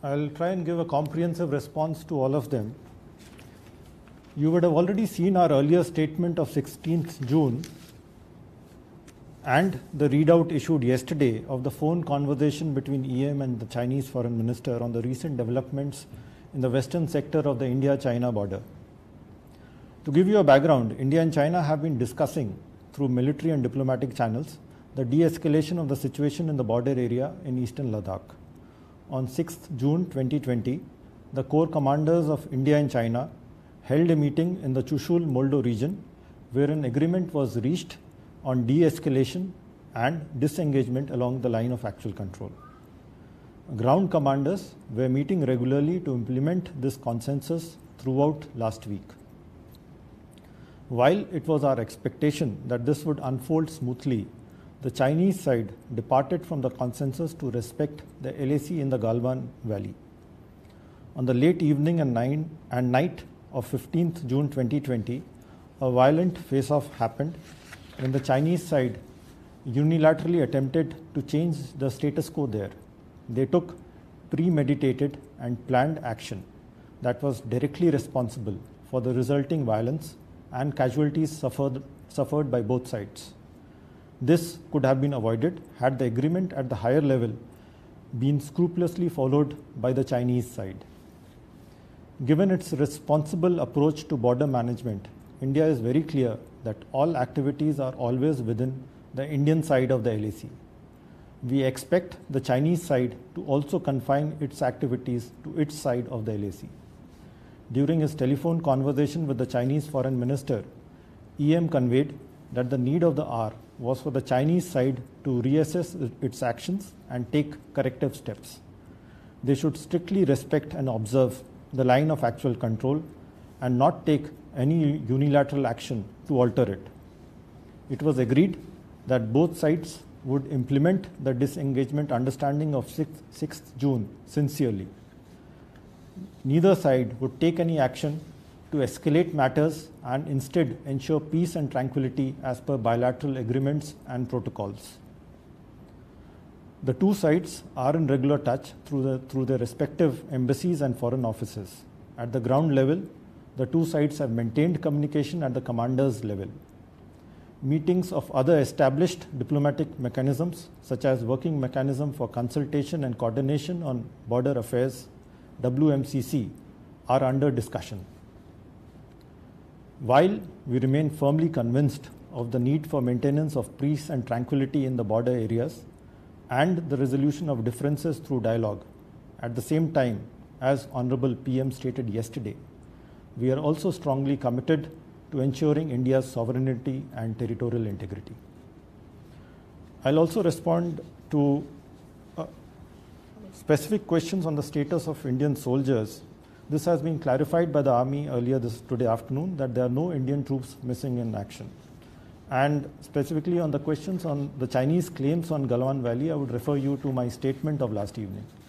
I'll try and give a comprehensive response to all of them. You would have already seen our earlier statement of 16th June and the readout issued yesterday of the phone conversation between EM and the Chinese foreign minister on the recent developments in the western sector of the India-China border. To give you a background, India and China have been discussing through military and diplomatic channels the de-escalation of the situation in the border area in eastern Ladakh. On 6th June 2020, the Corps commanders of India and China held a meeting in the Chushul-Moldo region where an agreement was reached on de-escalation and disengagement along the line of actual control. Ground commanders were meeting regularly to implement this consensus throughout last week. While it was our expectation that this would unfold smoothly, the Chinese side departed from the consensus to respect the LAC in the Galwan Valley. On the late evening and night of 15th June 2020, a violent face-off happened when the Chinese side unilaterally attempted to change the status quo there. They took premeditated and planned action that was directly responsible for the resulting violence and casualties suffered by both sides. This could have been avoided had the agreement at the higher level been scrupulously followed by the Chinese side. Given its responsible approach to border management, India is very clear that all activities are always within the Indian side of the LAC. We expect the Chinese side to also confine its activities to its side of the LAC. During his telephone conversation with the Chinese foreign minister, EM conveyed that the need of the hour was for the Chinese side to reassess its actions and take corrective steps. They should strictly respect and observe the line of actual control and not take any unilateral action to alter it. It was agreed that both sides would implement the disengagement understanding of 6th June sincerely. Neither side would take any action to escalate matters and instead ensure peace and tranquility as per bilateral agreements and protocols. The two sides are in regular touch through their respective embassies and foreign offices. At the ground level, the two sides have maintained communication at the commanders level. Meetings of other established diplomatic mechanisms, such as Working Mechanism for Consultation and Coordination on Border Affairs, WMCC, are under discussion. While we remain firmly convinced of the need for maintenance of peace and tranquility in the border areas and the resolution of differences through dialogue, at the same time, as Honorable PM stated yesterday, we are also strongly committed to ensuring India's sovereignty and territorial integrity. I'll also respond to specific questions on the status of Indian soldiers. This has been clarified by the Army earlier today afternoon that there are no Indian troops missing in action. And specifically on the questions on the Chinese claims on Galwan Valley, I would refer you to my statement of last evening.